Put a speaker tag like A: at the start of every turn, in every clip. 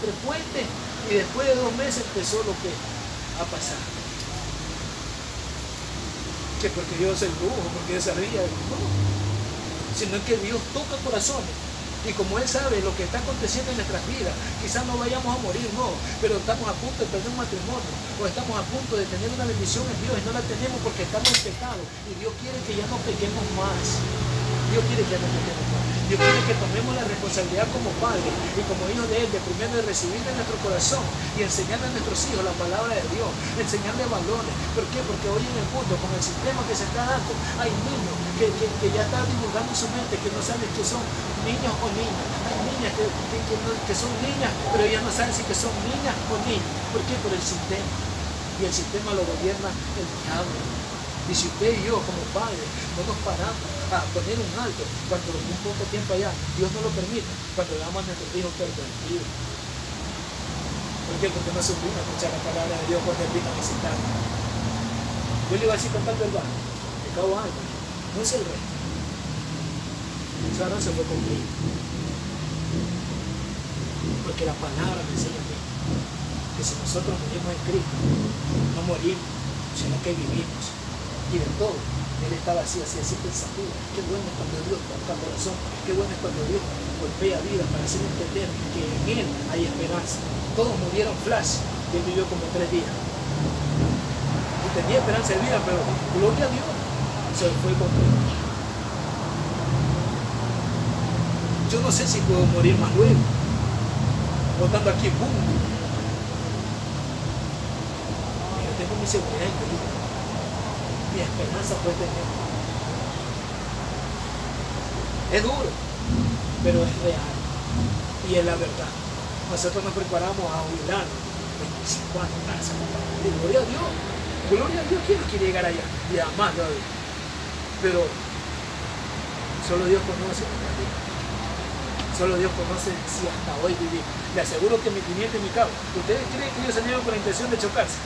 A: entre puentes, y después de 2 meses empezó lo que a pasar. Que porque Dios es el brujo, porque Dios se ría, no, sino que Dios toca corazones. Y como Él sabe lo que está aconteciendo en nuestras vidas, quizás no vayamos a morir, no, pero estamos a punto de perder un matrimonio, o estamos a punto de tener una bendición en Dios y no la tenemos porque estamos en pecado. Y Dios quiere que ya no pequemos más. Dios quiere que ya no pequemos más. Dios quiere que tomemos la responsabilidad como padres y como hijos de Él, de primero de recibir en nuestro corazón y enseñarle a nuestros hijos la palabra de Dios, enseñarle valores. ¿Por qué? Porque hoy en el mundo, con el sistema que se está dando, hay niños que ya están divulgando en su mente que no saben que son niños o niñas. Hay niñas que son niñas, pero ellas no saben si que son niñas o niños. ¿Por qué? Por el sistema. Y el sistema lo gobierna el diablo. Y si usted y yo, como padres, no nos paramos a poner un alto cuando un poco tiempo allá, Dios no lo permite, cuando veamos a nuestros hijos pervertidos. ¿Por qué? Porque no se vino a escuchar la palabra de Dios cuando Él vino a visitar. Yo le iba a decir con tanto el barrio, me cago algo, no es el resto. Eso ahora se fue conmigo. Porque la palabra me enseña a mí que si nosotros morimos en Cristo, no morimos, sino que vivimos. Y de todo, Él estaba así pensativo. Qué bueno es cuando Dios toca corazón, qué bueno es cuando Dios golpea vida para hacer entender que en Él hay esperanza. Todos murieron flash, y Él vivió como 3 días. Y tenía esperanza de vida, pero gloria a Dios, se fue con Cristo. Yo no sé si puedo morir más luego, botando aquí, boom. Yo tengo mi seguridad en Cristo. Mi esperanza puede tener. Es duro, pero es real. Y es la verdad. Nosotros nos preparamos a jubilarnos 25 años para esa compañía. Y gloria a Dios. Gloria a Dios. ¿Quién no quiere llegar allá? Y además todavía. Pero solo Dios conoce nuestra vida. Solo Dios conoce si hasta hoy vivimos. Le aseguro que mi teniente y mi cabo, ¿ustedes creen que ellos salieron con la intención de chocarse?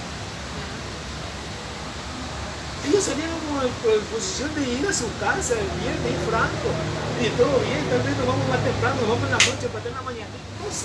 A: Ellos salieron con posición de ir a su casa, bien franco, y todo bien, tal vez nos vamos más temprano, nos vamos en la noche, para en la mañana, no sé.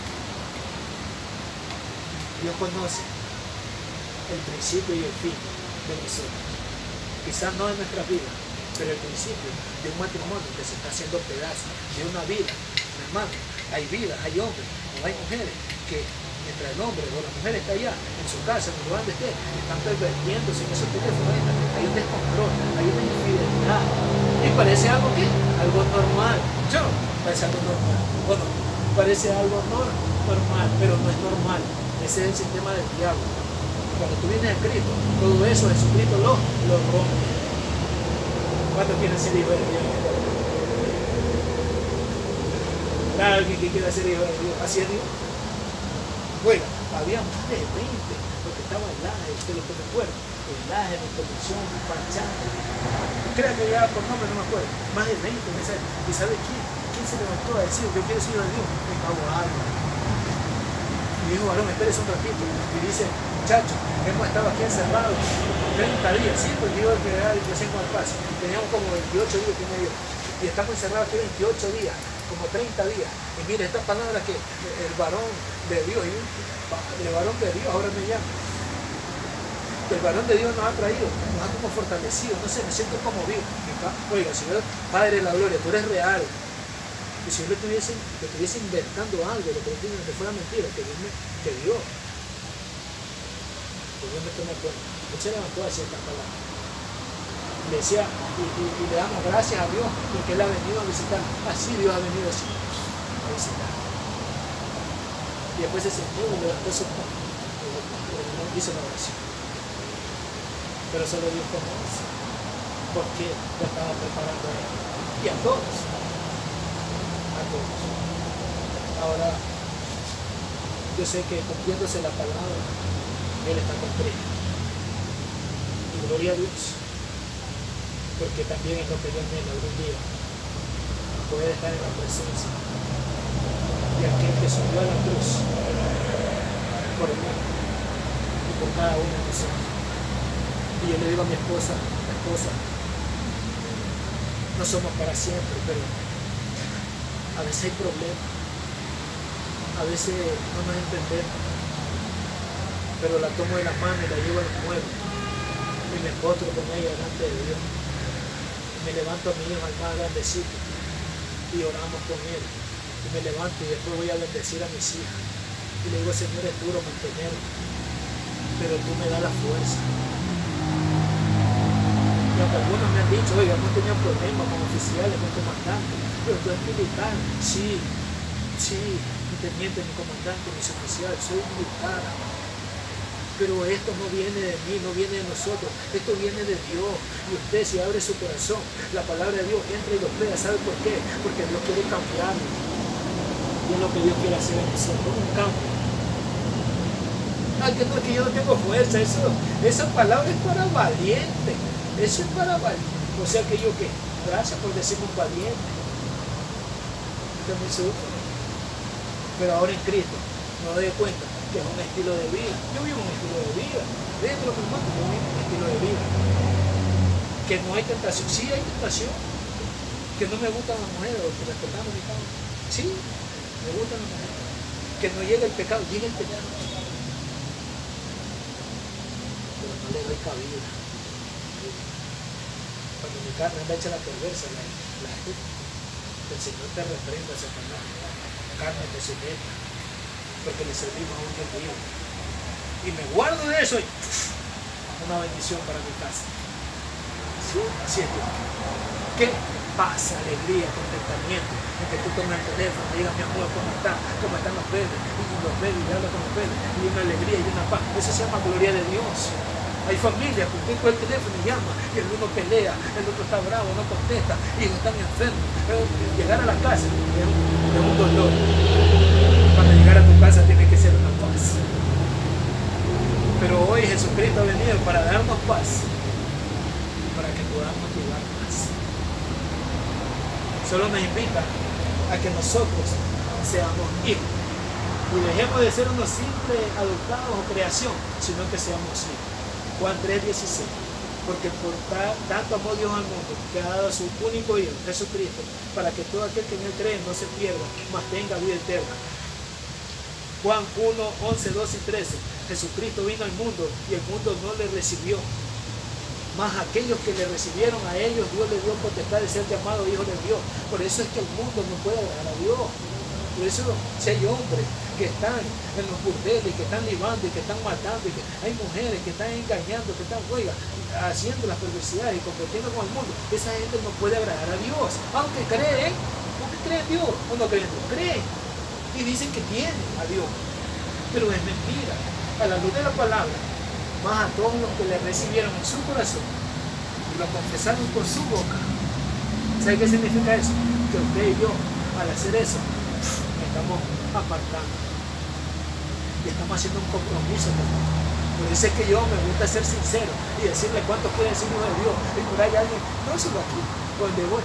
A: Dios conoce el principio y el fin de nosotros. Quizás no en nuestras vidas, pero el principio de un matrimonio que se está haciendo pedazos, de una vida. Mi hermano, hay vidas, hay hombres o hay mujeres que mientras el hombre o la mujer está allá, en su casa, en el lugar donde esté, están pervirtiéndose en esos teléfonos, hay un descontrol, hay una infidelidad. Y parece algo que, algo normal. Yo, parece algo normal. Bueno, parece algo normal, pero no es normal. Ese es el sistema del diablo. Cuando tú vienes a Cristo, todo eso Jesucristo lo rompe. ¿Cuántos quieren ser hijos de Dios? Alguien que quiera ser hijo de Dios, así es Dios. Bueno, había más de 20, porque estaba el Laje, usted lo que recuerda, el Laje, la Convención, el Panchante. Creo que ya por nombre no me acuerdo, más de 20 en esa época. ¿Y sabe quién? ¿Quién se levantó a decir yo quiero ser hijo de Dios? El cabo Álvaro. Y dijo, varón, espérese un ratito. Y dice, muchachos, hemos estado aquí encerrados 30 días, sí, pues yo que era recién con el paso. Teníamos como 28 días que me dio. Y estamos encerrados aquí 28 días, como 30 días. Y mire, esta palabra que el varón de Dios, el varón de Dios ahora me llama. El varón de Dios nos ha traído, nos ha como fortalecido, no sé, me siento como vivo. Oiga, Señor, Padre de la Gloria, tú eres real. Y si yo le estuviese inventando algo, lo que no que fuera mentira, que Dios me tome cuenta. Él se levantó a decir esta palabra. Le decía, y le damos gracias a Dios porque Él ha venido a visitar. Así Dios ha venido a visitar. Y después se sentó y levantó su mano y hizo una oración. Pero solo Dios conoce por qué lo estaba preparando a Él. Y a todos. A todos. Ahora, yo sé que cumpliéndose la palabra, Él está con Cristo. Y gloria a Dios. Porque también es lo que yo anhelo algún día. Poder estar en la presencia de aquel que subió a la cruz por mí y por cada uno de nosotros. Y yo le digo a mi esposa, no somos para siempre, pero a veces hay problemas. A A veces no nos entendemos, pero la tomo de la mano y la llevo al mueble y me postro con ella delante de Dios. Y me levanto a mi hijo al más grandecito y oramos con él. Y me levanto y después voy a bendecir a mis hijas. Y le digo, Señor, es duro mantenerme, pero tú me das la fuerza. Y aunque algunos me han dicho, oiga, hemos tenido problemas con oficiales, con comandantes, pero tú eres militar. Sí, mi teniente, mi comandante, mi oficial, soy militar. Pero esto no viene de mí, no viene de nosotros, esto viene de Dios. Y usted, si abre su corazón, la palabra de Dios entra y lo crea. ¿Sabe por qué? Porque Dios quiere cambiarlo. Y es lo que Dios quiere hacer en nosotros, un cambio. Que no, que yo no tengo fuerza, esa palabra es para valiente. Eso es para valiente. O sea que yo, ¿qué? Gracias por decirme un valiente. Usted me sufre. Pero ahora en Cristo, no me doy cuenta que es un estilo de vida. Yo vivo un estilo de vida. Dentro de mi hermano, yo vivo un estilo de vida. Que no hay tentación. Sí hay tentación. Que no me gustan las mujeres, porque respetamos mi causa. Sí, me gustan las mujeres. Que no llegue el pecado, llega el pecado. Pero no le doy cabida. Cuando mi carne anda hecha la perversa, la gente, el Señor te reprenda, Satanás. Carne te someta, porque le servimos a un Dios vivo. Y me guardo de eso y una bendición para mi casa. ¿Sí? Así es. ¿Qué? Paz, alegría, contentamiento. En que tú tomes el teléfono y digas, mi amor, ¿cómo está? ¿Cómo están los bebés? Y los bebés, y habla con los bebés. Y una alegría y una paz. Eso se llama gloria de Dios. Hay familias que usted con el teléfono y llama, y el uno pelea, el otro está bravo, no contesta, y están enfermos. Pero llegar a la casa es un dolor. Cuando llegar a tu casa tiene que ser una paz. Pero hoy Jesucristo ha venido para darnos paz, para que podamos llevar paz. Solo nos invita a que nosotros seamos hijos y dejemos de ser unos simples adoptados o creación, sino que seamos hijos. Juan 3:16, porque por tanto amó Dios al mundo, que ha dado a su único Hijo, Jesucristo, para que todo aquel que en él cree no se pierda, mas tenga vida eterna. Juan 1:11, 12 y 13, Jesucristo vino al mundo y el mundo no le recibió, mas aquellos que le recibieron a ellos, Dios le dio potestad de ser llamado hijo de Dios. Por eso es que el mundo no puede agradar a Dios. Por eso, si hay hombres que están en los burdeles, que están libando y que están matando, y que hay mujeres que están engañando, que están, haciendo las perversidades y compitiendo con el mundo, esa gente no puede agradar a Dios. Aunque creen en Dios o no creen en Dios, creen. Y dicen que tienen a Dios. Pero es mentira. A la luz de la palabra, más a todos los que le recibieron en su corazón y lo confesaron por su boca. ¿Sabe qué significa eso? Que usted y yo, al hacer eso, estamos apartando y estamos haciendo un compromiso también. Por eso es que yo me gusta ser sincero y decirle cuántos quieren decir hijo de Dios. Y por ahí alguien, no sigo aquí, donde voy.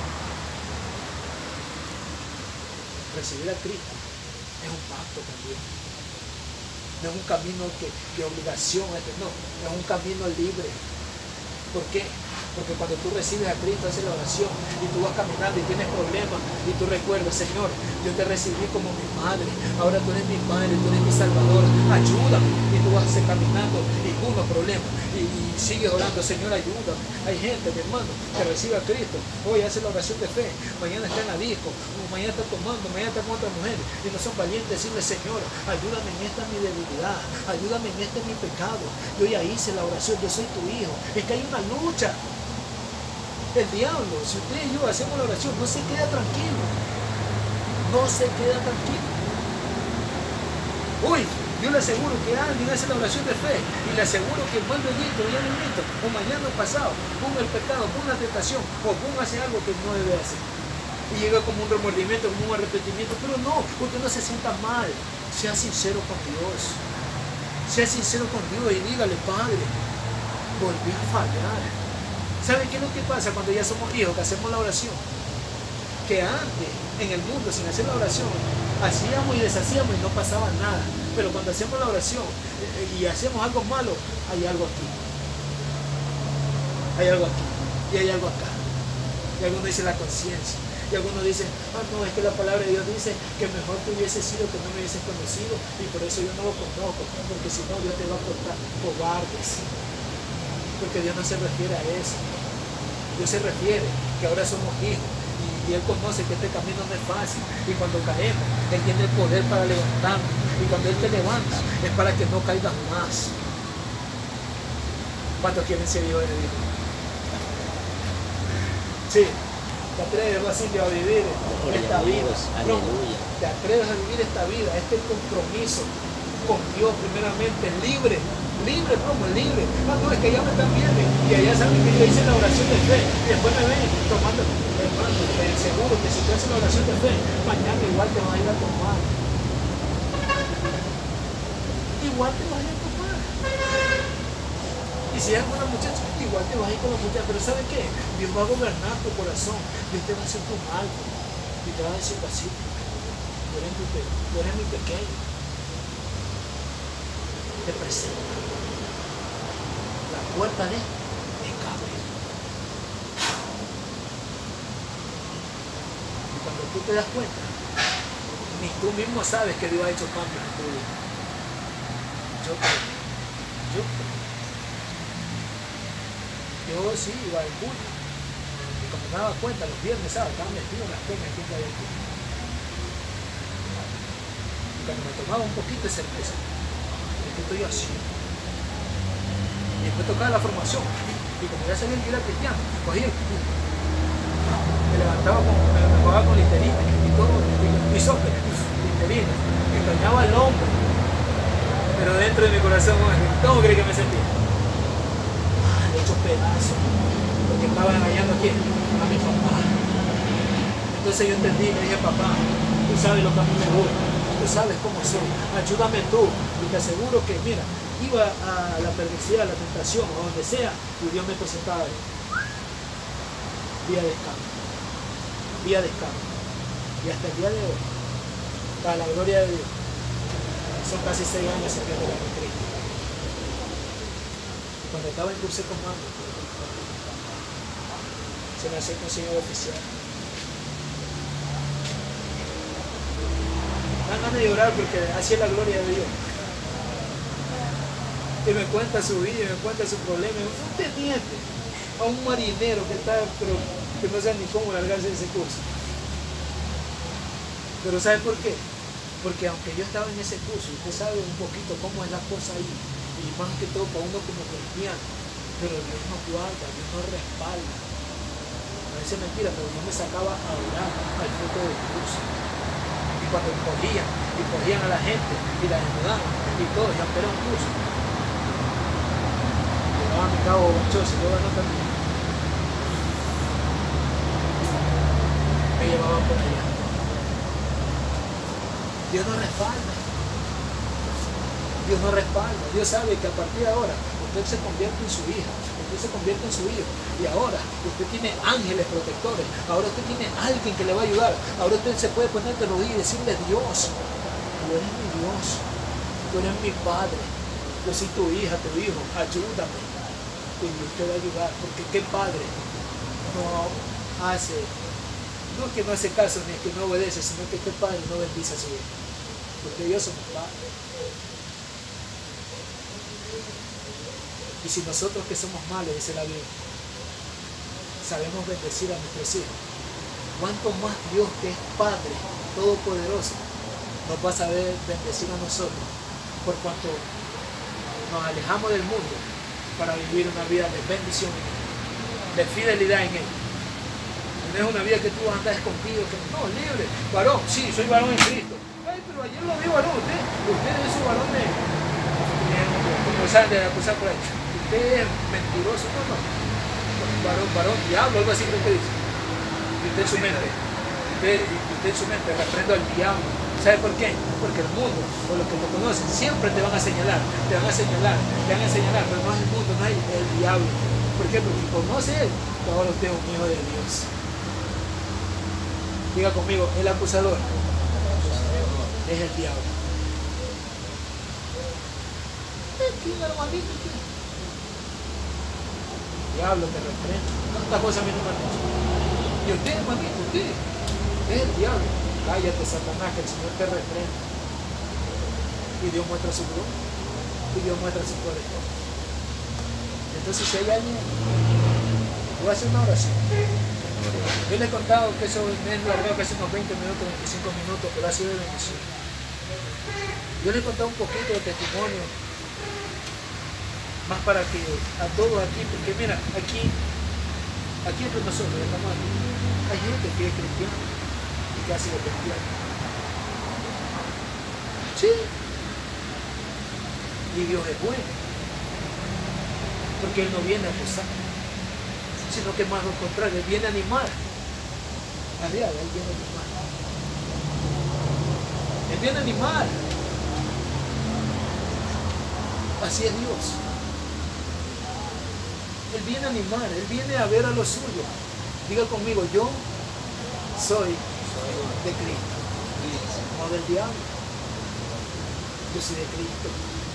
A: Recibir a Cristo es un pacto también. No es un camino de obligación, no, es un camino libre. ¿Por qué? Porque cuando tú recibes a Cristo, haces la oración y tú vas caminando y tienes problemas y tú recuerdas, Señor, yo te recibí como mi madre, ahora tú eres mi madre, tú eres mi salvador, ayúdame. Y tú vas caminando y unos problemas y sigues orando, Señor, ayúdame. Hay gente, mi hermano, que recibe a Cristo, hoy hace la oración de fe, mañana está en la disco, mañana está tomando, mañana está con otras mujeres y no son valientes de decirle, Señor, ayúdame en esta mi debilidad, ayúdame en este mi pecado. Yo ya hice la oración, yo soy tu hijo. Es que hay una lucha. El diablo, si usted y yo hacemos la oración, no se queda tranquilo. No se queda tranquilo. Uy, yo le aseguro que alguien hace la oración de fe y le aseguro que vuelve listo, ya listo, o mañana o pasado, ponga el pecado, ponga la tentación, o ponga hacer algo que no debe hacer. Y llega como un remordimiento, como un arrepentimiento, pero no, usted no se sienta mal. Sea sincero con Dios. Sea sincero con Dios y dígale, Padre, volví a fallar. ¿Saben qué es lo que pasa cuando ya somos hijos, que hacemos la oración? Que antes, en el mundo, sin hacer la oración, hacíamos y deshacíamos y no pasaba nada. Pero cuando hacemos la oración y hacemos algo malo, hay algo aquí. Hay algo aquí y hay algo acá. Y alguno dice la conciencia. Y algunos dicen, no, es que la palabra de Dios dice que mejor te hubiese sido que no me hubieses conocido y por eso yo no lo conozco, porque si no Dios te va a cortar cobardes. Porque Dios no se refiere a eso. Dios se refiere que ahora somos hijos y Él conoce que este camino no es fácil y cuando caemos Él tiene el poder para levantarnos y cuando Él te levanta es para que no caigas más. ¿Cuántos quieren ser hijos de Dios? Sí. Te atreves, Basilio, a vivir esta vida. Te atreves a vivir esta vida, este compromiso con Dios primeramente, libre, libre. No, es que ya me están viendo y allá saben que yo hice la oración de fe y después me ven tomando, hermano, seguro que si tú haces la oración de fe, mañana igual te vas a ir a tomar. Igual te vas a ir a tomar. Y si es una muchacha, igual te vas a ir con la muchacha, pero ¿sabes qué? Dios va a gobernar tu corazón, Dios te va a hacer tu algo y te va a decir así, tú eres mi pequeño, te presento la puerta de escape. Y cuando tú te das cuenta, ni tú mismo sabes que Dios ha hecho cambios en tu vida. Yo creo. Yo sí iba al culto y cuando me daba cuenta los viernes, ¿sabes? Estaba metido en las peñas aquí en Guayaquil. Y cuando me tomaba un poquito de cerveza, estoy así. Y después tocaba la formación. Y como ya sabía que era cristiano, cogía me levantaba me jugaba con listerina y todo, y sope, listerina, y engañaba al hombre. Pero dentro de mi corazón, ¿cómo crees que me sentía? Hecho pedazos, porque estaba engañando a quién, a mi papá. Entonces yo entendí, le dije, papá, tú sabes lo que a mí me gusta, tú sabes cómo soy, ayúdame tú, y te aseguro que, mira, iba a la perversidad, a la tentación, a donde sea, y Dios me presentaba vía de escape, y hasta el día de hoy, para la gloria de Dios, son casi 6 años sirviendo a Cristo. Cuando estaba en curso de comando, se me acercó un señor oficial. Dan ganas de llorar porque así es la gloria de Dios. Y me cuenta su vida, me cuenta su problema. Un teniente, a un marinero que está, pero que no sabe ni cómo largarse de ese curso. Pero ¿sabe por qué? Porque aunque yo estaba en ese curso, y usted sabe un poquito cómo es la cosa ahí, y más que todo para uno como cristiano, pero Dios nos guarda, Dios nos respalda. Parece mentira, pero Dios me sacaba a orar al fruto del curso. Y cuando cogían a la gente y la desnudaban y todo, ya era un curso. Llevaba a mi cabo Bonchoso, yo ganó también. Me llevaban por allá. Dios nos respalda. Dios nos respalda. Dios sabe que a partir de ahora usted se convierte en su hija, usted se convierte en su hijo. Y ahora usted tiene ángeles protectores. Ahora usted tiene alguien que le va a ayudar. Ahora usted se puede poner de rodillas y decirle, Dios, tú eres mi Dios, tú eres mi Padre, yo soy tu hija, tu hijo, ayúdame. Y Dios te va a ayudar, porque qué padre no hace, no que no hace caso ni que no obedece, sino que este padre no bendice a su hijo. Porque Dios somos padres. Y si nosotros que somos malos, dice la Biblia, sabemos bendecir a nuestros hijos, ¿cuánto más Dios, que es Padre Todopoderoso, nos va a saber bendecir a nosotros por cuanto nos alejamos del mundo para vivir una vida de bendición, de fidelidad en Él? No es una vida que tú andas escondido, que no, libre, varón, sí, soy varón en Cristo. Ay, pero ayer lo dijo varón, usted es un varón de, como saben de acusar por ahí, usted es mentiroso, no, varón, diablo, algo así que usted dice. Y usted en su mente, usted en su mente reprendo al diablo. ¿Sabe por qué? Porque el mundo, o los que lo conocen, siempre te van a señalar, pero no es el mundo, no es el diablo. ¿Por qué? Porque conoce Él, que ahora usted es un hijo de Dios. Diga conmigo, el acusador es el diablo. Diablo, te reprendo. ¿Cuántas cosas a mí no me han dicho? Y usted, hermanito, usted es el diablo. Cállate, Satanás, que el Señor te reprenda. Y Dios muestra su gloria. Y Dios muestra su poder. Entonces, si hay alguien, voy a hacer una oración. Yo les he contado que eso me largado casi unos 20 minutos, 25 minutos, pero ha sido de bendición. Yo les he contado un poquito de testimonio, más para que a todos aquí, porque mira, aquí entre nosotros, estamos aquí, hay gente que es cristiana y que ha sido cristiana. Sí. Y Dios es bueno, porque Él no viene a acusar, sino que más lo contrario, Él viene a animar. Él viene a animar. Él viene a animar. Así es Dios. Él viene a animar, Él viene a ver a los suyos. Diga conmigo, yo soy de Cristo, no del diablo. Yo soy de Cristo.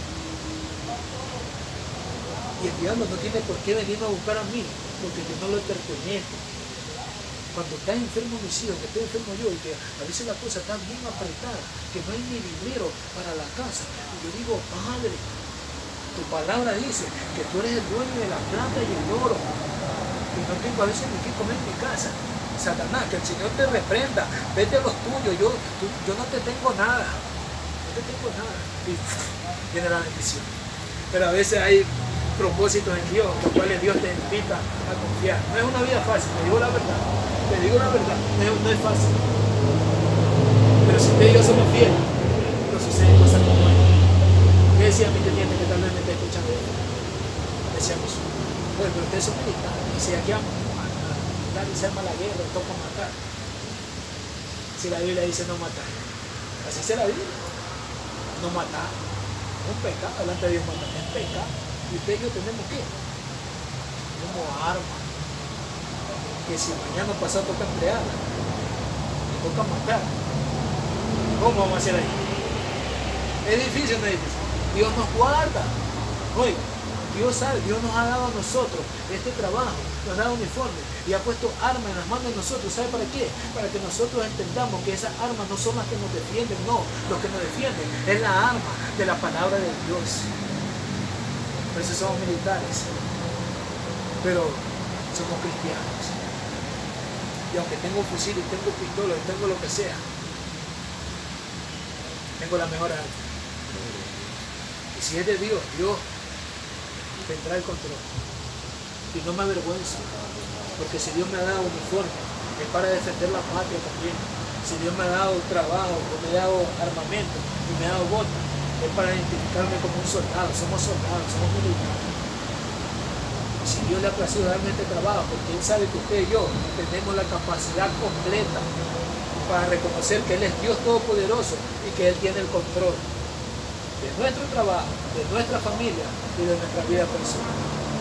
A: Y el diablo no tiene por qué venirme a buscar a mí, porque yo no le pertenezco. Cuando está enfermo mis hijos, que estoy enfermo yo, y que a veces la cosa está bien apretada, que no hay ni dinero para la casa, y yo digo, Padre, tu palabra dice que tú eres el dueño de la plata y el oro, y no tengo a veces ni qué comer en mi casa. Satanás, que el Señor te reprenda, vete a los tuyos, yo no te tengo nada, no te tengo nada. Y viene la bendición. Pero a veces hay propósitos en Dios, los cuales Dios te invita a confiar. No es una vida fácil, te digo la verdad, no es fácil. Pero si usted y yo somos fieles, nos suceden cosas como esta. ¿Qué decía mi teniente que tal vez me está escuchando? Decíamos, bueno, pero ustedes son militares, y si aquí vamos a matar y se arma la guerra, toca matar. Si la Biblia dice no matar, así se la Biblia, no matar. Es un pecado, delante de Dios matar, es pecado. Y usted y yo tenemos que, como arma, que si mañana pasado toca emplearla, toca matar. ¿Cómo vamos a hacer ahí? Es difícil, no es difícil. Dios nos guarda. Oiga, Dios sabe, Dios nos ha dado a nosotros este trabajo, nos ha dado uniforme y ha puesto armas en las manos de nosotros. ¿Sabe para qué? Para que nosotros entendamos que esas armas no son las que nos defienden, no. Lo que nos defienden es la arma de la palabra de Dios. Por eso somos militares, pero somos cristianos. Y aunque tengo fusil y tengo pistola y tengo lo que sea, tengo la mejor arma. Y si es de Dios, Dios tendrá el control. Y no me avergüenzo, porque si Dios me ha dado uniforme, es para defender la patria también. Si Dios me ha dado trabajo, me ha dado armamento y me ha dado botas, es para identificarme como un soldado. Somos soldados, somos militares. Si Dios le ha placido darme este trabajo, porque Él sabe que usted y yo tenemos la capacidad completa para reconocer que Él es Dios Todopoderoso y que Él tiene el control de nuestro trabajo, de nuestra familia y de nuestra vida personal.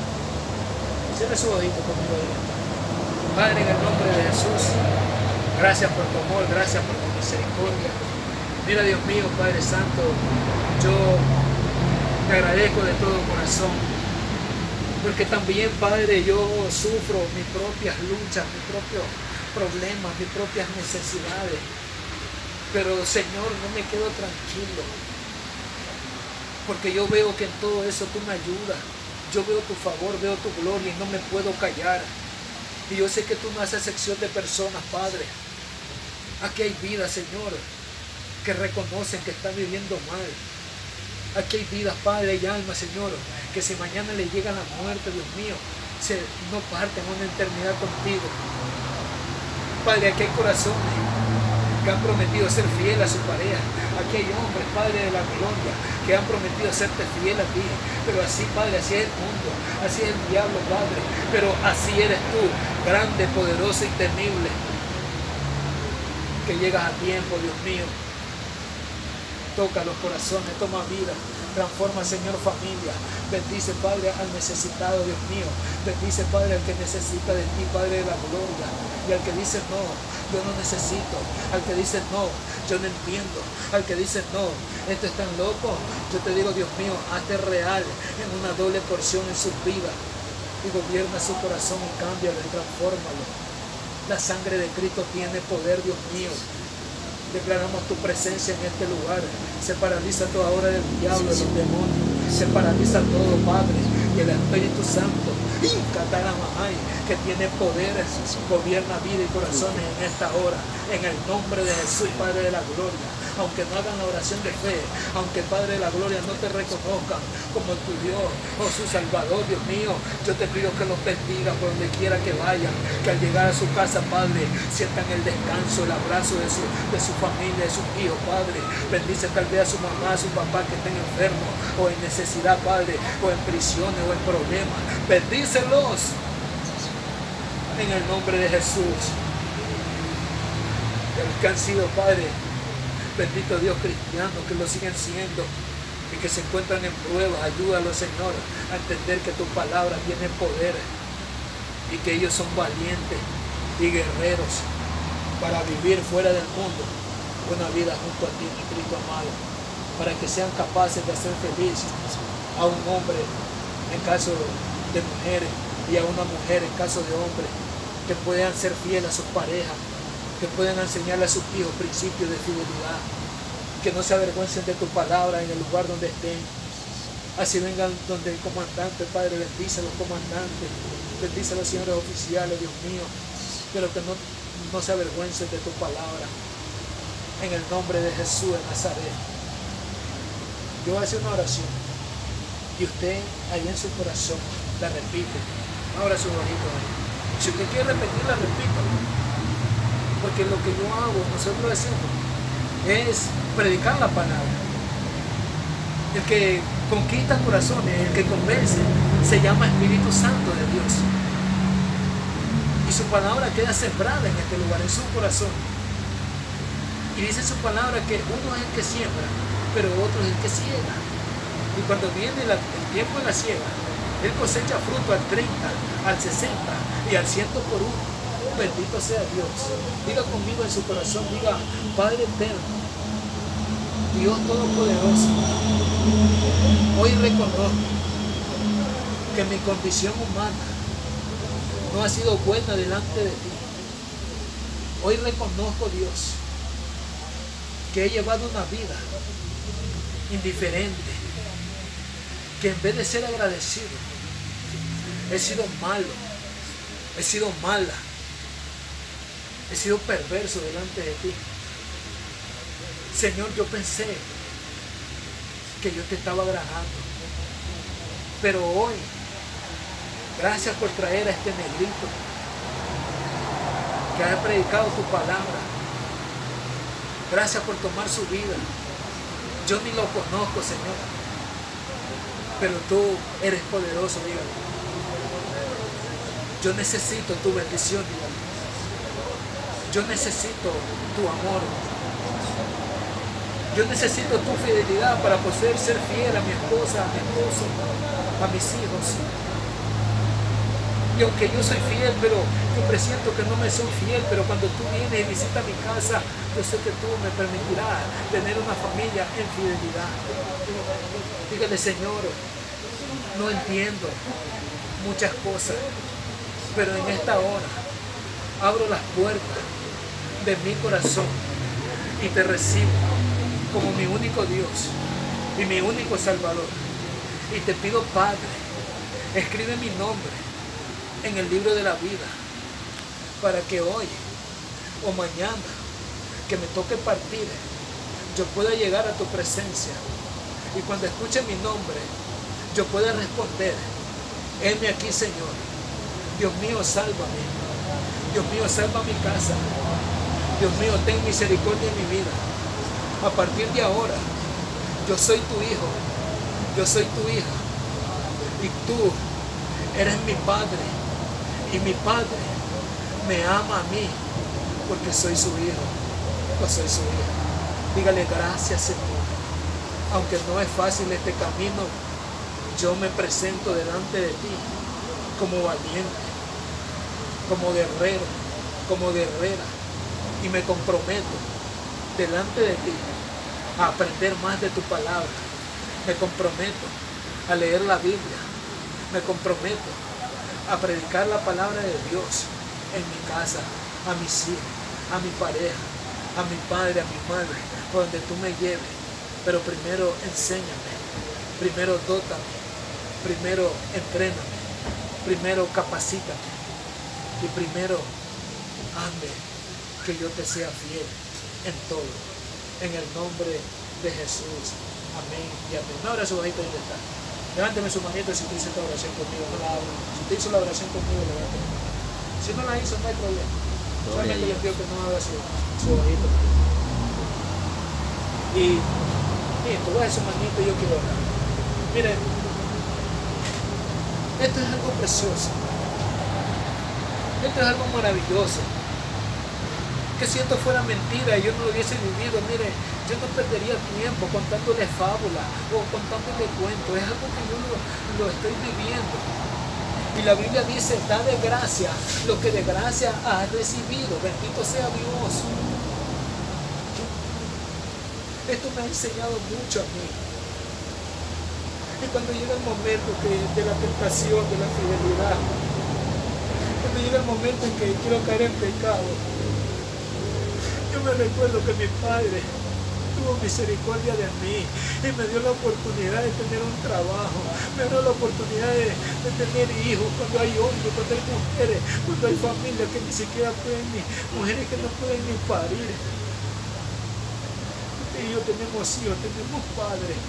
A: Cierre su ojito conmigo ahí. Padre, en el nombre de Jesús, gracias por tu amor, gracias por tu misericordia. Mira, Dios mío, Padre Santo, yo te agradezco de todo corazón, porque también, Padre, yo sufro mis propias luchas, mis propios problemas, mis propias necesidades. Pero, Señor, no me quedo tranquilo, porque yo veo que en todo eso tú me ayudas. Yo veo tu favor, veo tu gloria y no me puedo callar. Y yo sé que tú no haces excepción de personas, Padre. Aquí hay vidas, Señor, que reconocen que están viviendo mal. Aquí hay vidas, Padre, y almas, Señor, que si mañana le llega la muerte, Dios mío, no parten a una eternidad contigo. Padre, aquí hay corazones que han prometido ser fiel a su pareja. Aquí hay hombres, Padre de la gloria, que han prometido serte fiel a ti. Pero así, Padre, así es el mundo, así es el diablo, Padre. Pero así eres tú, grande, poderoso y temible, que llegas a tiempo, Dios mío. Toca los corazones, toma vida, transforma, Señor, familia. Bendice, Padre, al necesitado, Dios mío. Bendice, Padre, al que necesita de ti, Padre de la gloria. Y al que dice no, yo no necesito. Al que dice no, yo no entiendo. Al que dice no, esto es tan loco. Yo te digo, Dios mío, hazte real en una doble porción en su vida. Y gobierna su corazón y cámbialo y transfórmalo. La sangre de Cristo tiene poder, Dios mío. Declaramos tu presencia en este lugar. Se paraliza toda obra del diablo, de los demonios. Se paraliza todo, Padre. Y el Espíritu Santo, que tiene poderes, gobierna vida y corazones en esta hora. En el nombre de Jesús, Padre de la gloria. Aunque no hagan la oración de fe, aunque Padre de la gloria no te reconozcan como tu Dios o su Salvador, Dios mío, yo te pido que los bendiga por donde quiera que vayan, que al llegar a su casa, Padre, sientan el descanso, el abrazo de su familia, de sus hijos, Padre. Bendice tal vez a su mamá, a su papá que estén enfermos o en necesidad, Padre, o en prisiones o en problemas. Bendícelos en el nombre de Jesús. Los que han sido, Padre, bendito Dios, cristianos, que lo siguen siendo y que se encuentran en pruebas, ayúdalos, Señor, a entender que tu palabra tiene poder y que ellos son valientes y guerreros para vivir fuera del mundo una vida junto a ti, mi Cristo amado, para que sean capaces de hacer feliz a un hombre en caso de mujeres y a una mujer en caso de hombres, que puedan ser fieles a sus parejas, que puedan enseñarle a sus hijos principios de fidelidad, que no se avergüencen de tu palabra en el lugar donde estén. Así vengan donde el comandante, Padre, bendice a los comandantes, bendice a los señores oficiales, Dios mío, pero que no se avergüencen de tu palabra. En el nombre de Jesús de Nazaret. Yo voy a hacer una oración y usted ahí en su corazón la repite. Ahora sus ojitos ahí. Si usted quiere repetirla, repítala. Porque lo que yo hago, nosotros hacemos, es predicar la palabra. El que conquista corazones, el que convence, se llama Espíritu Santo de Dios. Y su palabra queda sembrada en este lugar, en su corazón. Y dice su palabra que uno es el que siembra, pero otro es el que ciega. Y cuando viene el tiempo de la siega, él cosecha fruto al 30, al 60 y al 100 por uno. Bendito sea Dios. Diga conmigo en su corazón, diga: Padre eterno, Dios todopoderoso, hoy reconozco que mi condición humana no ha sido buena delante de ti. Hoy reconozco, Dios, que he llevado una vida indiferente, que en vez de ser agradecido, he sido malo, he sido mala, he sido perverso delante de ti. Señor, yo pensé que yo te estaba agradando, pero hoy, gracias por traer a este negrito que ha predicado tu palabra. Gracias por tomar su vida. Yo ni lo conozco, Señor, pero tú eres poderoso, dígame. Yo necesito tu bendición, dígame. Yo necesito tu amor. Yo necesito tu fidelidad para poder ser fiel a mi esposa, a mi esposo, a mis hijos. Y aunque yo soy fiel, pero yo presiento que no me soy fiel, pero cuando tú vienes y visitas mi casa, yo sé que tú me permitirás tener una familia en fidelidad. Dígale: Señor, no entiendo muchas cosas, pero en esta hora abro las puertas de mi corazón y te recibo como mi único Dios y mi único Salvador. Y te pido, Padre, escribe mi nombre en el libro de la vida, para que hoy o mañana que me toque partir, yo pueda llegar a tu presencia, y cuando escuche mi nombre, yo pueda responder: heme aquí, Señor. Dios mío, sálvame. Dios mío, salva mi casa. Dios mío, ten misericordia en mi vida. A partir de ahora, yo soy tu hijo, yo soy tu hija, y tú eres mi Padre, y mi Padre me ama a mí, porque soy su hijo, o soy su hija. Dígale: gracias, Señor. Aunque no es fácil este camino, yo me presento delante de ti como valiente, como guerrero, como guerrera, y me comprometo delante de ti a aprender más de tu palabra. Me comprometo a leer la Biblia. Me comprometo a predicar la palabra de Dios en mi casa, a mis hijos, a mi pareja, a mi padre, a mi madre, por donde tú me lleves. Pero primero enséñame, primero dótame, primero entréname, primero capacítame y primero hazme que yo te sea fiel en todo. En el nombre de Jesús. Amén y amén. No abra su manito donde está. Levánteme su manito si usted hizo esta oración conmigo. No la abra. Si usted hizo la oración conmigo, levánteme. Si no la hizo, no hay problema. Solamente le pido que no abra su ojito. Y listo, voy a su manito y yo quiero orar. Miren, esto es algo precioso. Esto es algo maravilloso. Que si esto fuera mentira y yo no lo hubiese vivido, mire, yo no perdería tiempo contándole fábula o contándole cuentos. Es algo que yo lo estoy viviendo. Y la Biblia dice, da de gracia lo que de gracia has recibido. Bendito sea Dios. Esto me ha enseñado mucho a mí. Y cuando llega el momento de la tentación, de la fidelidad, cuando llega el momento en que quiero caer en pecado, yo me recuerdo que mi padre tuvo misericordia de mí y me dio la oportunidad de tener un trabajo, me dio la oportunidad de tener hijos, cuando hay hombres, cuando hay mujeres, cuando hay familias que ni siquiera pueden, mujeres que no pueden ni parir. Usted y yo tenemos hijos, tenemos padres.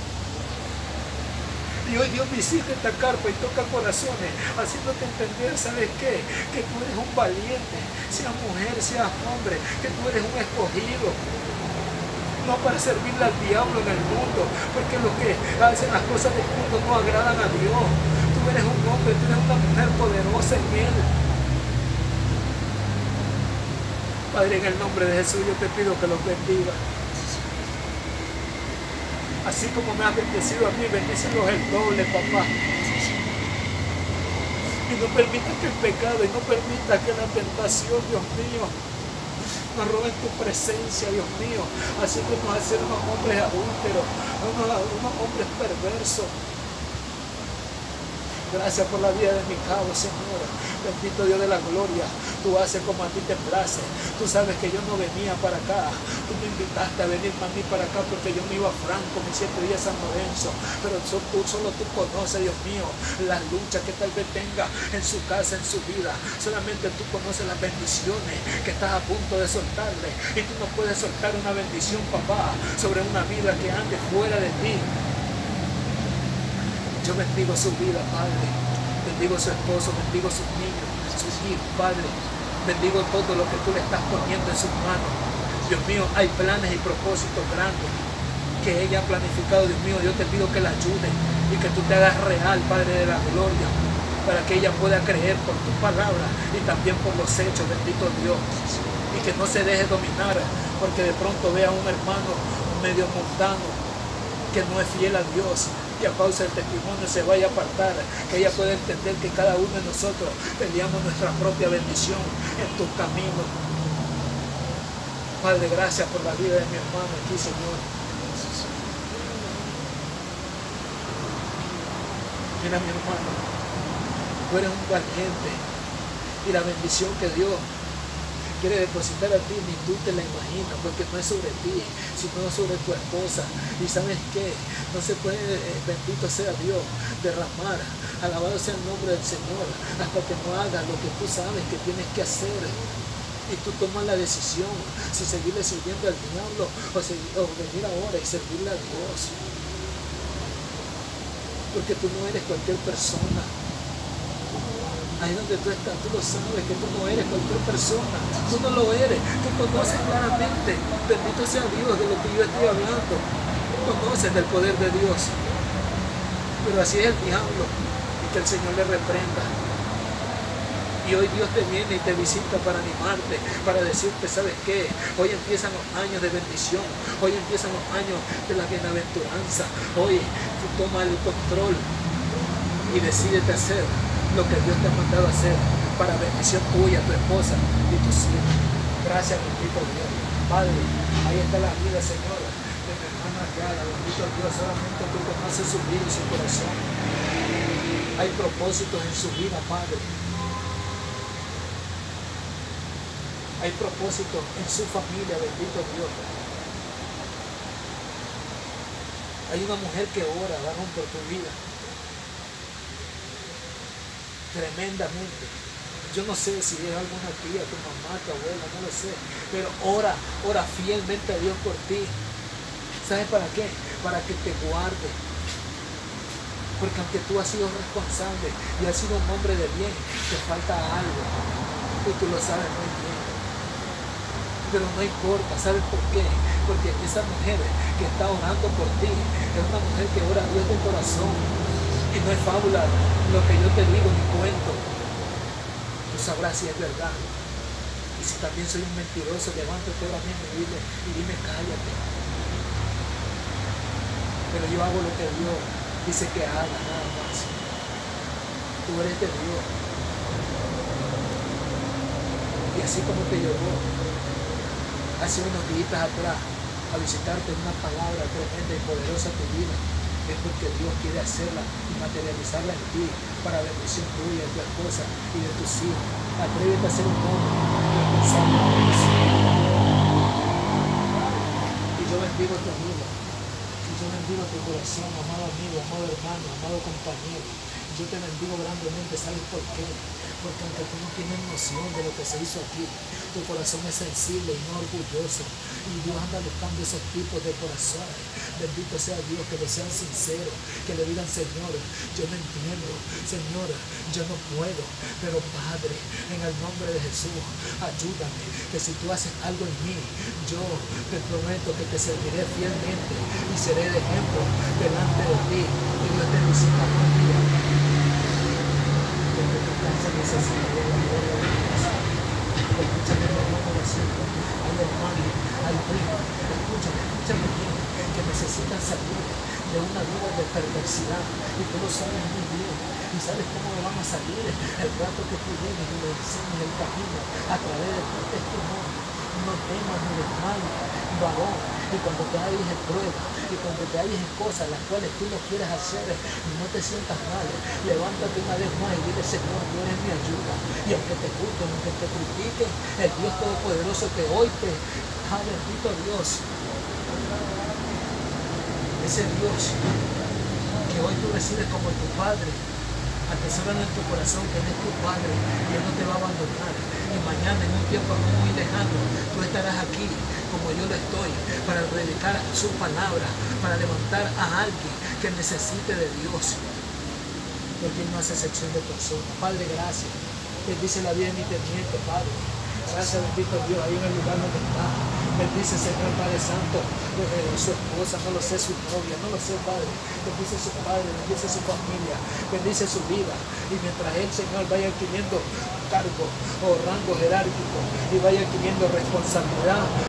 A: Y hoy Dios visita esta carpa y toca corazones, haciéndote entender, ¿sabes qué? Que tú eres un valiente, seas mujer, seas hombre, que tú eres un escogido. No para servirle al diablo en el mundo, porque los que hacen las cosas del mundo no agradan a Dios. Tú eres un hombre, tú eres una mujer poderosa en Él. Padre, en el nombre de Jesús yo te pido que los bendiga. Así como me has bendecido a mí, bendícelos el doble, papá. Y no permitas que el pecado, y no permitas que la tentación, Dios mío, nos roben tu presencia, Dios mío, haciéndonos hacer unos hombres adúlteros, unos hombres perversos. Gracias por la vida de mi cabo, Señor. Bendito Dios de la gloria. Tú haces como a ti te place. Tú sabes que yo no venía para acá. Tú me invitaste a venir para mí para acá porque yo me iba a Franco, mis 7 días a San Lorenzo. Pero solo tú conoces, Dios mío, las luchas que tal vez tenga en su casa, en su vida. Solamente tú conoces las bendiciones que estás a punto de soltarle. Y tú no puedes soltar una bendición, papá, sobre una vida que ande fuera de ti. Yo bendigo su vida, Padre. Bendigo su esposo, bendigo sus niños, sus hijos, Padre. Bendigo todo lo que tú le estás poniendo en sus manos. Dios mío, hay planes y propósitos grandes que ella ha planificado, Dios mío. Yo te pido que la ayude y que tú te hagas real, Padre de la gloria, para que ella pueda creer por tu palabra y también por los hechos, bendito Dios. Y que no se deje dominar, porque de pronto vea a un hermano medio mundano que no es fiel a Dios, y a causa del testimonio se vaya a apartar, que ella pueda entender que cada uno de nosotros peleamos nuestra propia bendición en tu camino. Padre, gracias por la vida de mi hermano aquí, Señor. Mira, mi hermano, tú eres un valiente, y la bendición que Dios quiere depositar a ti, ni tú te la imaginas, porque no es sobre ti, sino sobre tu esposa. Y ¿sabes qué? No se puede, bendito sea Dios, derramar, alabado sea el nombre del Señor, hasta que no hagas lo que tú sabes que tienes que hacer. Y tú tomas la decisión, si seguirle sirviendo al diablo o venir ahora y servirle a Dios. Porque tú no eres cualquier persona. Ahí donde tú estás, tú lo sabes, que tú no eres cualquier persona. Tú no lo eres. Tú conoces claramente, bendito sea Dios, de lo que yo estoy hablando. Tú conoces del poder de Dios. Pero así es el diablo. Y que el Señor le reprenda. Y hoy Dios te viene y te visita para animarte, para decirte, ¿sabes qué? Hoy empiezan los años de bendición. Hoy empiezan los años de la bienaventuranza. Hoy tú tomas el control y decídete hacer lo que Dios te ha mandado a hacer para bendición tuya, tu esposa y tus hijos. Gracias, bendito Dios. Padre, ahí está la vida, Señor, de mi hermana Ayala. Bendito Dios, solamente tú conoces su vida y su corazón. Hay propósitos en su vida, Padre. Hay propósito en su familia, bendito Dios. Hay una mujer que ora, varón, por tu vida. Tremendamente. Yo no sé si es alguna tía, tu mamá, tu abuela, no lo sé. Pero ora fielmente a Dios por ti. ¿Sabes para qué? Para que te guarde. Porque aunque tú has sido responsable y has sido un hombre de bien, te falta algo. Y tú lo sabes muy bien. Pero no importa, ¿sabes por qué? Porque esa mujer que está orando por ti es una mujer que ora a Dios de corazón. Y no es fábula lo que yo te digo ni cuento. Tú sabrás si es verdad. Y si también soy un mentiroso, levántate ahora mismo y dime cállate. Pero yo hago lo que Dios dice que haga, nada más. Tú eres de Dios. Y así como te llevó hace unos días atrás a visitarte una palabra tremenda y poderosa a tu vida, es porque Dios quiere hacerla y materializarla en ti para bendición tuya, de tu esposa y de tus hijos. Atrévete a ser un hombre responsable. Y yo bendigo tu vida. Y yo bendigo tu corazón, amado amigo, amado hermano, amado compañero. Yo te bendigo grandemente, ¿sabes por qué? Porque aunque tú no tienes noción de lo que se hizo aquí, tu corazón es sensible y no orgulloso. Y Dios anda buscando esos tipos de corazones. Bendito sea Dios, que le sean sinceros, que le digan, Señor, yo no entiendo, Señora, yo no puedo, pero Padre, en el nombre de Jesús, ayúdame, que si tú haces algo en mí, yo te prometo que te serviré fielmente y seré de ejemplo delante de ti. Que Dios te visita por día. Necesidad de la gloria de Dios. Escúchame, hermano, al hermano, al primo, escúchame bien, que necesitan salir de una vida de perversidad, y tú lo sabes muy bien, y sabes cómo van a salir el rato que tú vienes y le enseñes el camino a través de tu testimonio. No temas ni desmayes, varón, y cuando te halles en pruebas, y cuando te halles en cosas las cuales tú no quieres hacer, no te sientas mal, levántate una vez más y dile, Señor, tú eres mi ayuda, y aunque te juzguen, aunque te critiquen, el Dios Todopoderoso que hoy te, bendito Dios, ese Dios que hoy tú recibes como tu Padre, atesóralo en tu corazón, que Él es tu Padre y Él no te va a abandonar. Y mañana, en un tiempo no muy lejano, tú estarás aquí como yo lo estoy, para predicar su palabra, para levantar a alguien que necesite de Dios, porque Él no hace excepción de personas. Padre, gracias. Bendice la vida de mi teniente, Padre. Gracias, bendito Dios, ahí en el lugar donde está. Bendice, Señor Padre Santo, su esposa, no lo sé, su novia, no lo sé, Padre. Bendice su padre, bendice su familia, bendice su vida. Y mientras él, Señor, vaya adquiriendo cargo o rango jerárquico y vaya adquiriendo responsabilidad,